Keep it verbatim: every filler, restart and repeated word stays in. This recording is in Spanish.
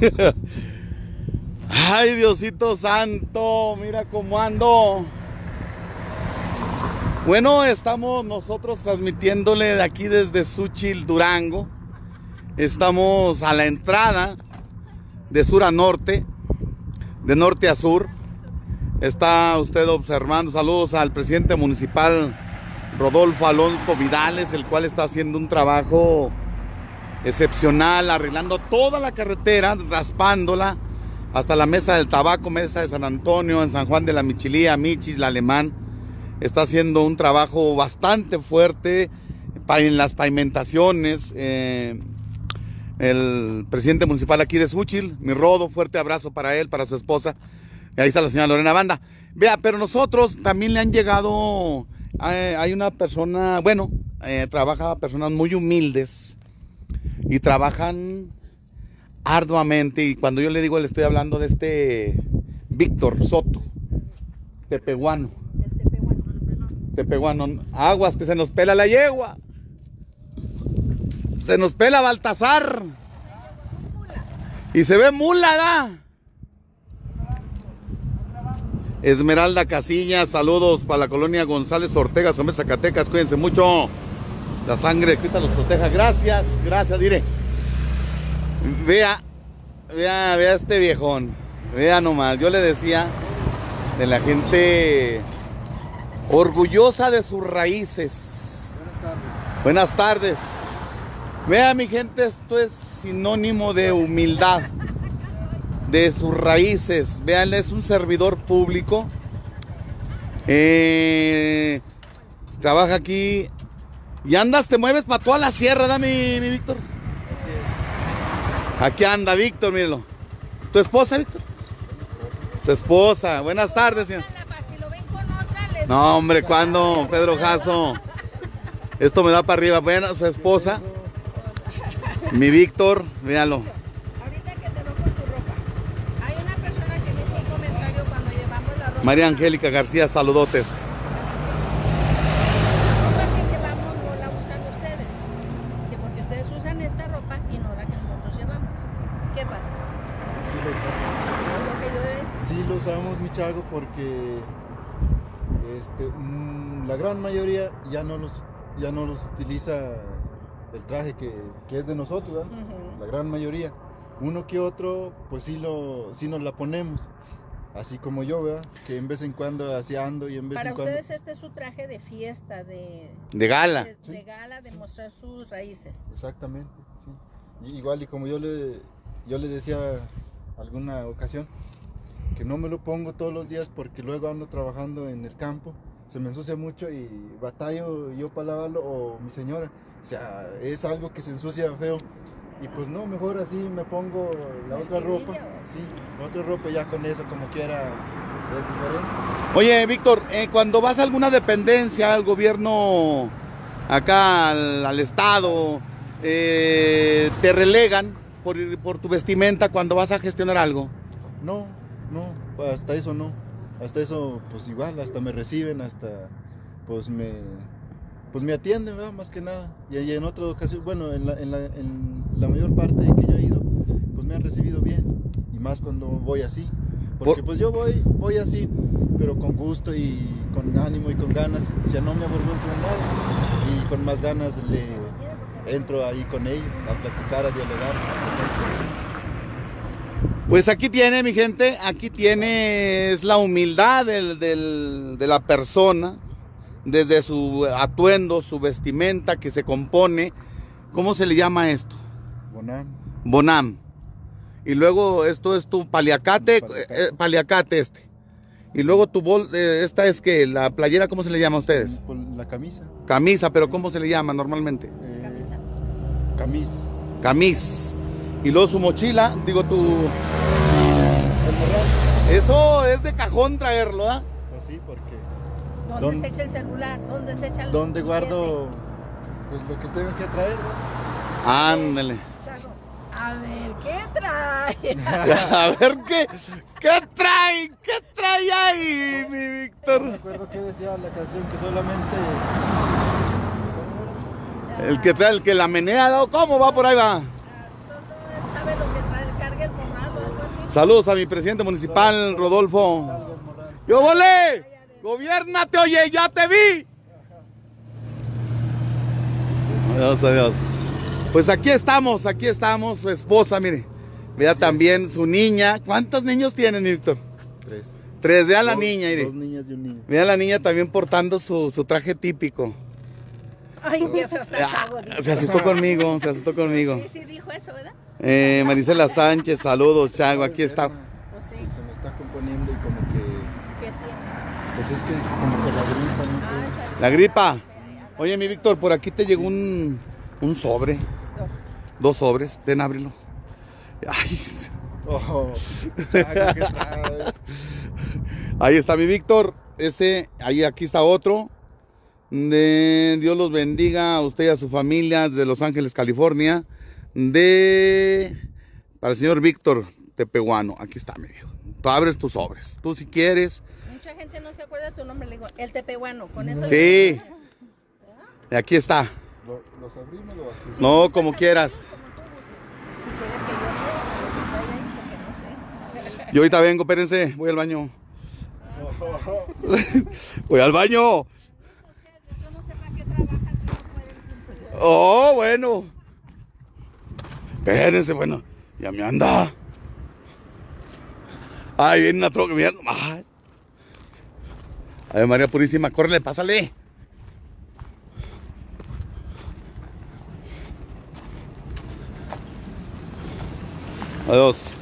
Ay, Diosito santo, mira cómo ando. Bueno, estamos nosotros transmitiéndole de aquí desde Xúchitl, Durango. Estamos a la entrada de sur a norte, de norte a sur. Está usted observando, saludos al presidente municipal Rodolfo Alonso Vidales, el cual está haciendo un trabajo excepcional, arreglando toda la carretera, raspándola hasta la Mesa del Tabaco, Mesa de San Antonio, en San Juan de la Michilía, Michis, La Alemán. Está haciendo un trabajo bastante fuerte en las pavimentaciones. Eh, el presidente municipal aquí de Xúchitl, mi Rodo, fuerte abrazo para él, para su esposa. Y ahí está la señora Lorena Banda. Vea, pero nosotros también le han llegado, eh, hay una persona, bueno, eh, trabaja personas muy humildes y trabajan arduamente. Y cuando yo le digo, le estoy hablando de este Víctor Soto, tepehuano. Tepehuano, aguas que se nos pela la yegua. Se nos pela Baltasar. Y se ve mula, ¿da? Esmeralda Casillas, saludos para la colonia González Ortega, Somos Zacatecas, cuídense mucho. La sangre de Cristo los proteja. Gracias, gracias, diré. Vea, vea, vea este viejón. Vea nomás, yo le decía de la gente orgullosa de sus raíces. Buenas tardes. Buenas tardes. Vea, mi gente, esto es sinónimo de humildad, de sus raíces. Vean, es un servidor público. Eh, trabaja aquí. Y andas, te mueves para toda la sierra, ¿da, mi, mi Víctor? Así es. Aquí anda Víctor, míralo. ¿Tu esposa, Víctor? Tu esposa. Buenas tardes, señor. No, hombre, ¿cuándo, Pedro Jasso? Esto me da para arriba. Bueno, su esposa, mi Víctor, míralo. Ahorita que te veo con tu ropa, hay una persona que me hizo un comentario cuando llevamos la ropa. María Angélica García, saludotes. La ropa que llevamos no la usan ustedes, que porque ustedes usan esta ropa y no la que nosotros llevamos. ¿Qué pasa? Sí lo usamos. Lo que yo he- Sí lo usamos, mi chago, porque este, mm, la gran mayoría ya no los, ya no los utiliza el traje que, que es de nosotros, ¿verdad? Ujú. La gran mayoría. Uno que otro, pues sí, lo, sí nos la ponemos. Así como yo, ¿verdad? Que en vez en cuando así ando y en vez Para en cuando... ustedes este es su traje de fiesta, de, De gala. de, de gala, de mostrar sus raíces. Exactamente, sí. Y igual y como yo le, yo le decía alguna ocasión, que no me lo pongo todos los días porque luego ando trabajando en el campo, se me ensucia mucho y batallo yo para lavarlo o mi señora. O sea, es algo que se ensucia feo. Y pues no, mejor así me pongo la otra ropa. ¿Mezclilla o? Sí, la otra ropa ya con eso como quiera es diferente. Oye, Víctor, eh, cuando vas a alguna dependencia, al gobierno, acá al, al estado, eh, te relegan por, por tu vestimenta cuando vas a gestionar algo. No, no, hasta eso no. Hasta eso, pues igual, hasta me reciben, hasta pues me, pues me atienden, ¿verdad? Más que nada. Y, y en otra ocasión, bueno, en la, en, la, en la mayor parte que yo he ido, pues me han recibido bien. Y más cuando voy así. Porque Por- pues yo voy, voy así, pero con gusto y con ánimo y con ganas. O sea, no me avergüenzo de nada. Y con más ganas le entro ahí con ellos a platicar, a dialogar, a hacer cosas. Pues aquí tiene, mi gente, aquí tiene es la humildad del, del, de la persona, desde su atuendo, su vestimenta que se compone. ¿Cómo se le llama esto? Bonam. Bonam. Y luego esto es tu paliacate, Paliacate. eh, paliacate este. Y luego tu bol, eh, esta es que la playera, ¿cómo se le llama a ustedes? Por la camisa. Camisa, pero ¿cómo se le llama normalmente? Eh, Camisa. Camis. Camis. Y luego su mochila, digo tu... El morral. Eso es de cajón traerlo, ¿ah? Pues sí, porque ¿Dónde ¿Dónde- se echa el celular? ¿Dónde se echa el donde billete? guardo pues lo que tengo que traer, ¿no? Ándale. Chago, a ver, ¿qué trae? A ver qué, qué trae, qué trae ahí, mi No me Víctor. acuerdo qué decía la canción, que solamente El que trae, el que la menea, ¿no? ¿Cómo va por ahí va? Ah, solo él sabe lo que trae, carga el morral Saludos a mi presidente municipal, Rodolfo. ¡Yo volé! ¡Gobiérnate, oye! ¡Ya te vi! Adiós, adiós. Pues aquí estamos, aquí estamos, su esposa, mire. Vea sí. También su niña. ¿Cuántos niños tienen, Víctor? Tres. Tres, vea dos, la niña, mire. Dos niñas y un niño. Vea la niña también portando su, su traje típico. Ay, qué feo está chavo. Ah, se asustó conmigo, se asustó conmigo. Sí, sí dijo eso, ¿verdad? Eh, Marisela Sánchez, saludos, Chago, aquí está. Pues sí. Sí, se me está componiendo y como que... ¿Qué tiene? Pues es que como que la gripa, no sé. Ah, esa- La gripa. Oye, mi Víctor, por aquí te llegó un, un sobre. Dos. Dos sobres, ten, ábrelo. Ay, Oh, chaga, ¿qué trae? ahí está mi Víctor. Ese, ahí aquí está otro. De Dios los bendiga a usted y a su familia de Los Ángeles, California. De para el señor Víctor Tepehuano. Aquí está, mi viejo. Tú abres tus sobres. Tú si quieres. Mucha gente no se acuerda de tu nombre, le digo, el tepehuano, con eso. Sí. Y aquí está. ¿Lo- ¿Los abrimos o así? No, como quieras. Si quieres que yo sé, lo que trae ahí, porque no sé. Yo ahorita vengo, espérense. Voy al baño. Voy al baño. Yo no sé para qué trabajan si no pueden cumplir. Oh, bueno. Espérense, bueno. Ya me anda. Ay, viene una troca. Mira. Ay. Ay, María Purísima, córrele, pásale. Adiós.